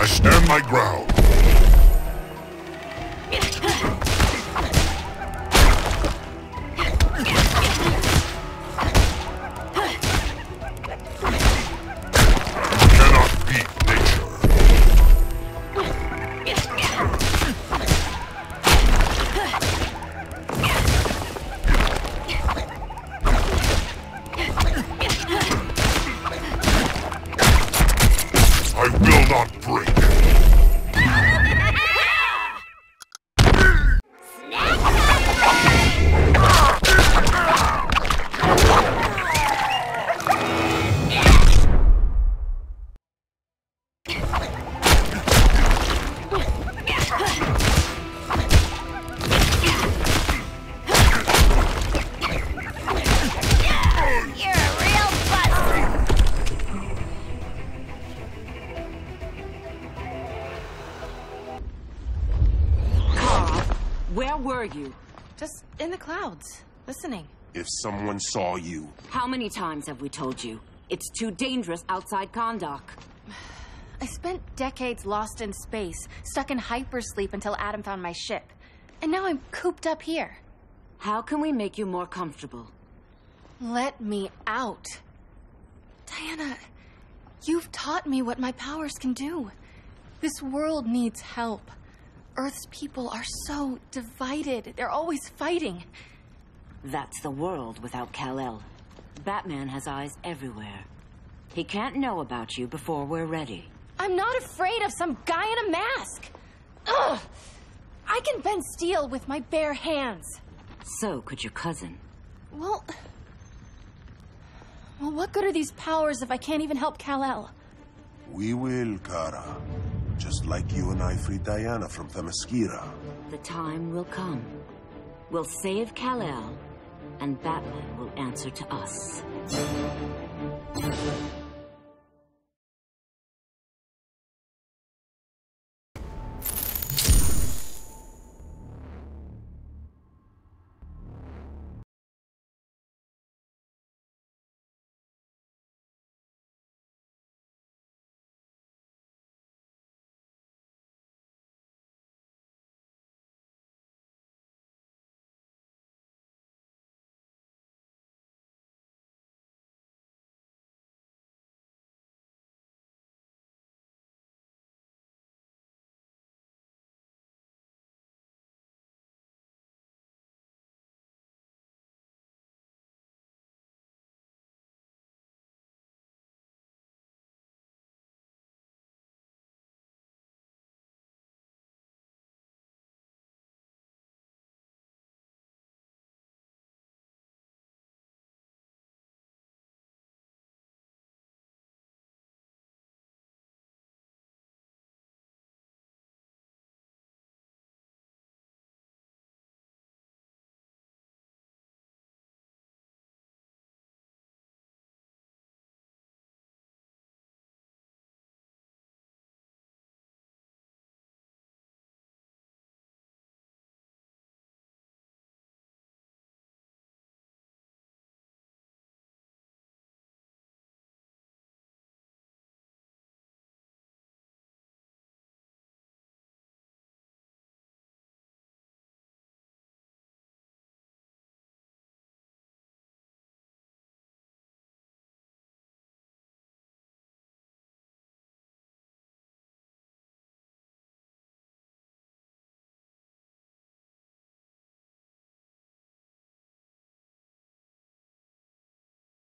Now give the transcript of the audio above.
stand my ground. I will not break. Where were you? Just in the clouds, listening. If someone saw you... How many times have we told you? It's too dangerous outside Kahndaq. I spent decades lost in space, stuck in hypersleep until Adam found my ship. And now I'm cooped up here. How can we make you more comfortable? Let me out. Diana, you've taught me what my powers can do. This world needs help. Earth's people are so divided. They're always fighting. That's the world without Kal-El. Batman has eyes everywhere. He can't know about you before we're ready. I'm not afraid of some guy in a mask. Ugh! I can bend steel with my bare hands. So could your cousin. Well, what good are these powers if I can't even help Kal-El? We will, Kara. Just like you and I freed Diana from Themyscira. The time will come. We'll save Kal-El, and Batman will answer to us.